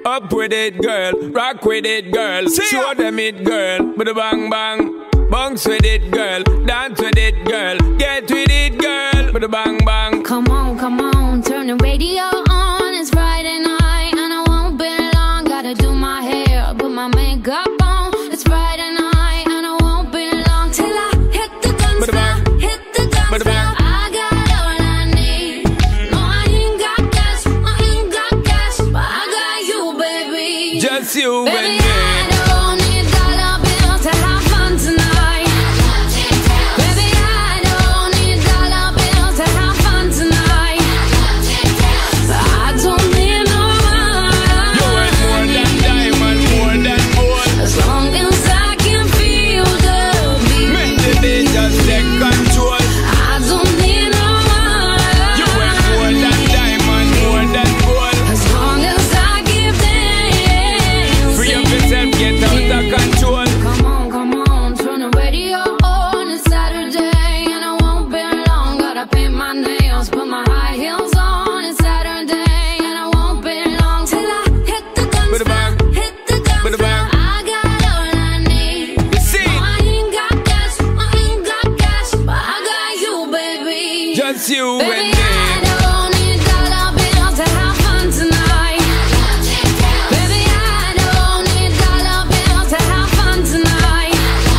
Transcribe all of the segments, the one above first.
Up with it, girl. Rock with it, girl. Show them it, girl. Bada bang bang. Bounce with it, girl. Dance with it, girl. Get with it, girl. Bada bang bang. Come on, turn the radio on. It's Friday night and I won't be long. Gotta do my hair, put my makeup on. It's Friday night and I won't be long till I hit the dance floor, hit the dance floor. I got all I need. No, I ain't got cash, but I got you, baby. Just you baby, and me. I don't need dollar bills to have fun tonight. Baby, I don't need dollar bills to have fun tonight. I don't need no money. You ain't more than diamond, more than gold. As long as I can feel the beat. Make the beat just take control. I don't need no money. You ain't more than diamond, more than gold. As long as I give them. Free up yourself, get out of control. Come on, turn the radio on. It's Saturday and I won't be long. Gotta paint my nails, put my high heels on. It's Saturday and I won't be long till I hit the dance floor, hit the dance floor. I got all I need. See? No, I ain't got cash, but I got you, baby. Just you Baby, and me. I don't need dollar bills to have fun tonight. Baby, I don't need dollar bills to have fun tonight.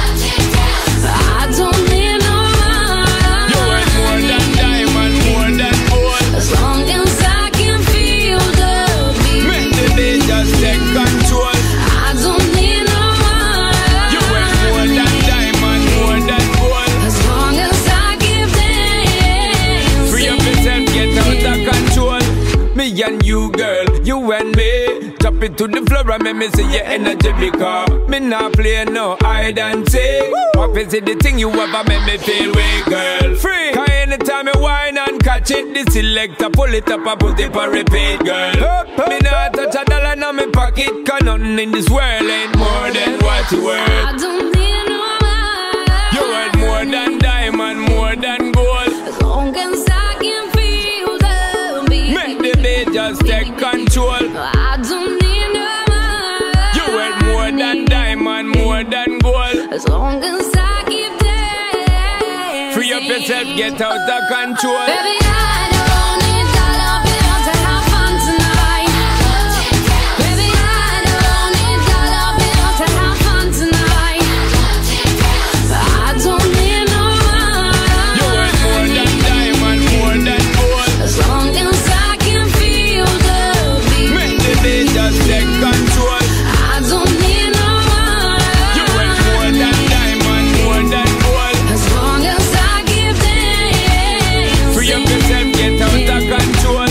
I don't need no You money. ain't more than diamond, more than gold. As long as I can feel the beat. Make the beat just take control. I don't need no money. You ain't more than diamond, more than gold. As long as I give them. Free up yourself, get out of control. Me and you, girl, you and me. Drop it to the floor and make me see your energy because me not play no hide and seek. What is it the thing you ever make me feel weak, girl? Free. Cause anytime I whine and catch it, the selector pull it up and put it for repeat, girl. Me not touch a dollar in my pocket, cause nothing in this world ain't more than what you worth. I don't need no money. You worth more than diamond, more than gold. As long as I can feel the beat. Make the beat just take control. I don't need no money. You worth more than diamond, more than gold. As long as I keep dancing. Free up yourself, get out of control. Baby, I don't need dollar bills to have fun tonight. Baby, I don't need dollar bills to have fun tonight. I don't need no money. You worth more than diamond, more than gold. As long as I can feel the beat. Make the beat just take control. I don't need no money. You worth more than diamond, more than gold. As long as I give them. Free up yourself, get out of control.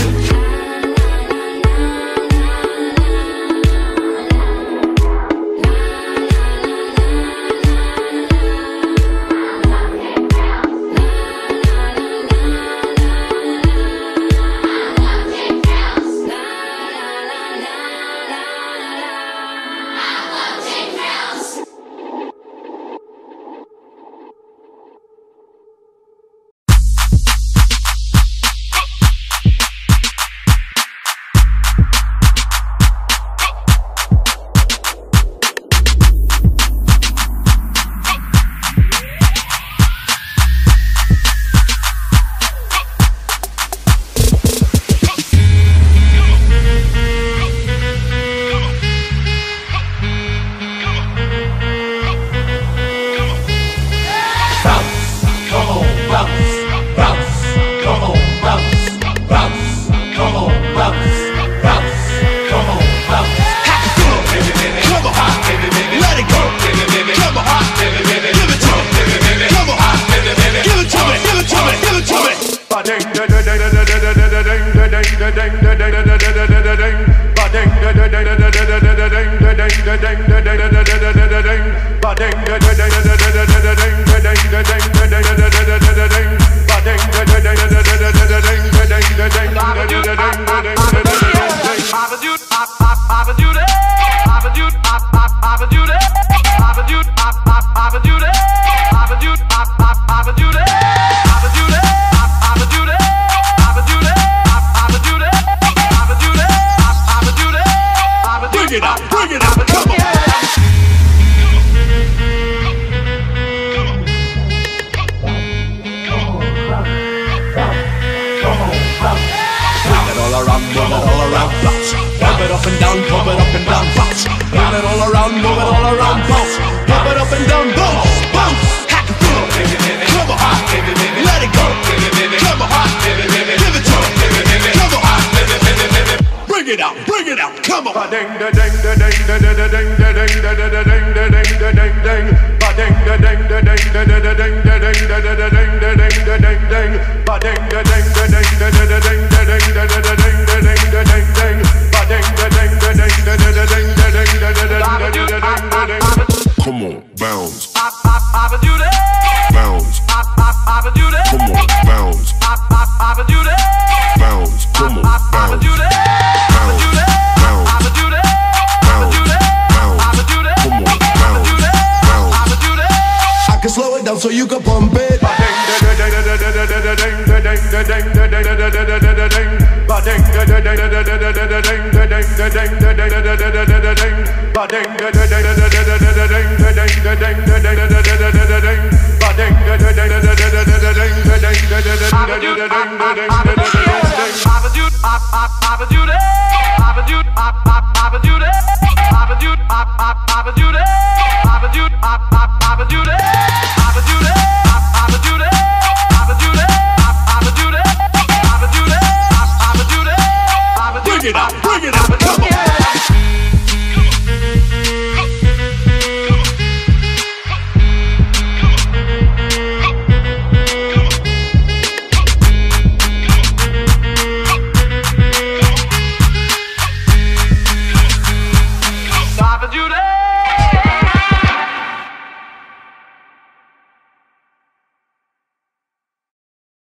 Come on, bounce. Bounce. Come on, bounce. Bounce. Come on, bounce. I can slow it down so you can pump it. Papa Judy.